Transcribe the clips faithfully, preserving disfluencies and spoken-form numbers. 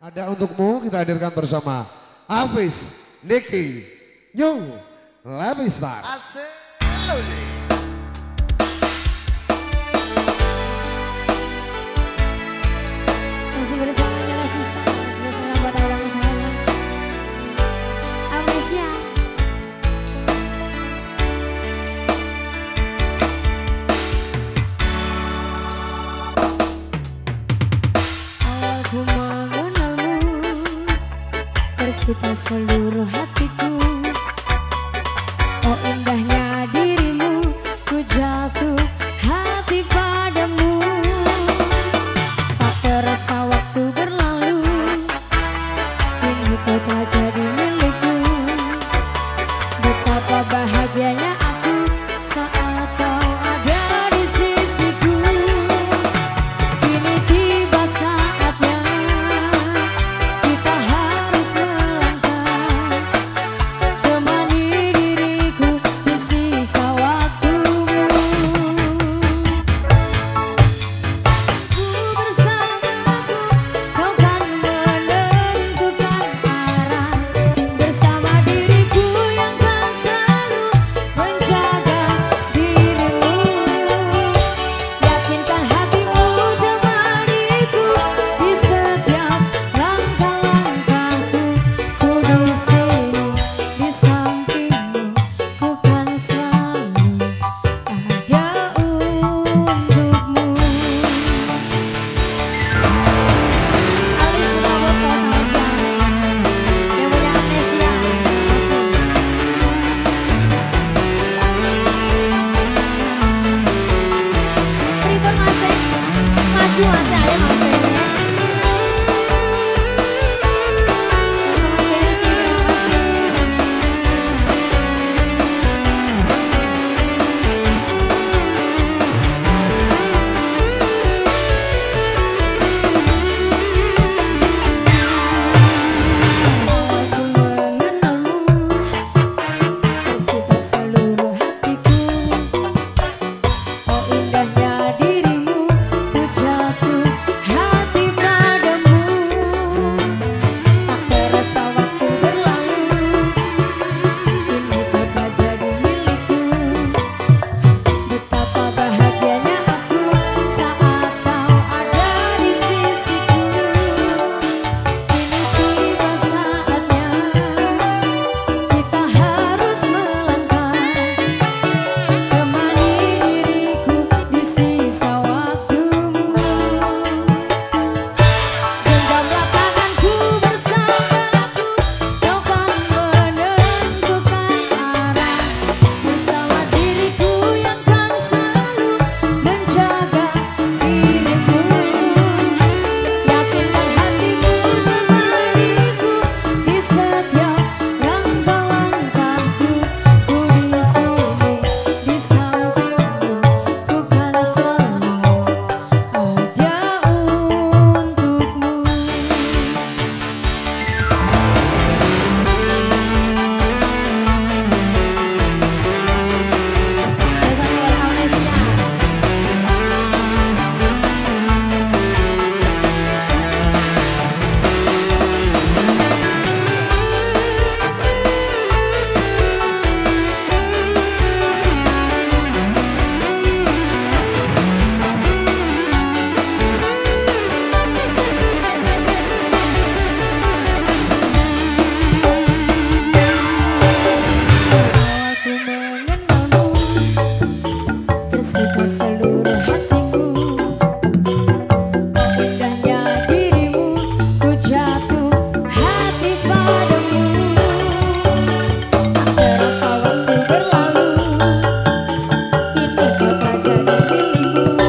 Ada untukmu kita hadirkan bersama Hafiz, Niki, New, Levistar. Asik. Masih bersama Levistar, masih bersama buat orang saya. Amnesia. Awalku mengenalmu, bersita seluruh hatiku. Oh indahnya dirimu, ku jatuh hati padamu. Tak terasa waktu berlalu, kini kau telah jadi milikku. Betapa bahagianya aku saat kau ada di sisiku. Kini tiba saatnya kita harus melangkah. Temani diriku di sisa waktumu. Ku bersamaku, kau kan menentukan arah. Bersama diriku yang kan selalu menjaga dirimu. Yakinkan hatimu temaniku di setiap langkah-langkahku. Ku di sini di sampingmu, ku kan selalu ada untukmu. Alis sudah buat kau sama siapa yang punya amnesia. Pripun masih maju masih ayo masih. Terima kasih, terima kasih. Awalku mengenalmu, bersita seluruh hatiku. Oh indahnya dirimu, ku jatuh hati padamu. Tak terasa waktu berlalu, kini kau telah jadi milikku. Betapa bahagianya aku saat kau ada di sisiku. Kini tiba saatnya kita harus melangkah. Temani diriku di sisa waktumu. Genggamlah tanganku bersamaku, kau kan menentukan arah. Bersama diriku yang kan selalu menjaga dirimu. Yakinkan hatimu temaniku di setiap langkah-langkahku. Ku di sini di sampingmu, ku kan selalu ada untukmu. Biasanya buat amnesia. Awalku mengenalmu, bersita seluruh hatiku. Oh indahnya dirimu, ku jatuh hati padamu. Tak terasa waktu berlalu, kini kau telah jadi milikku.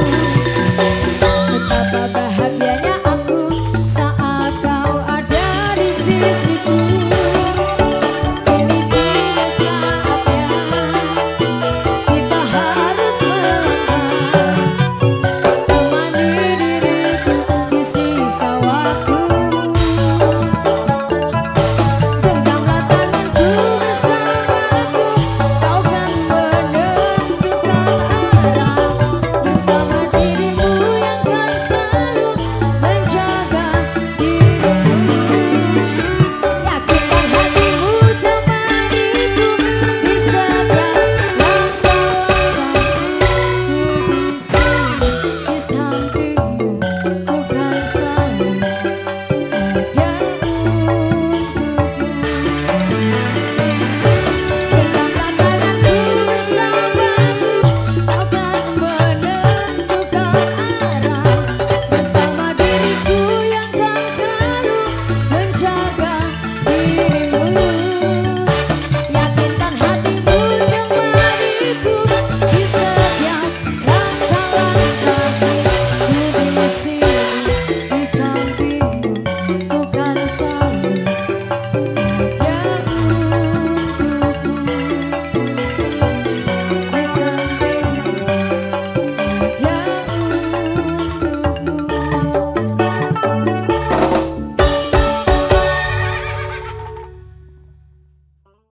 Betapa bahagianya aku saat kau ada di sisiku.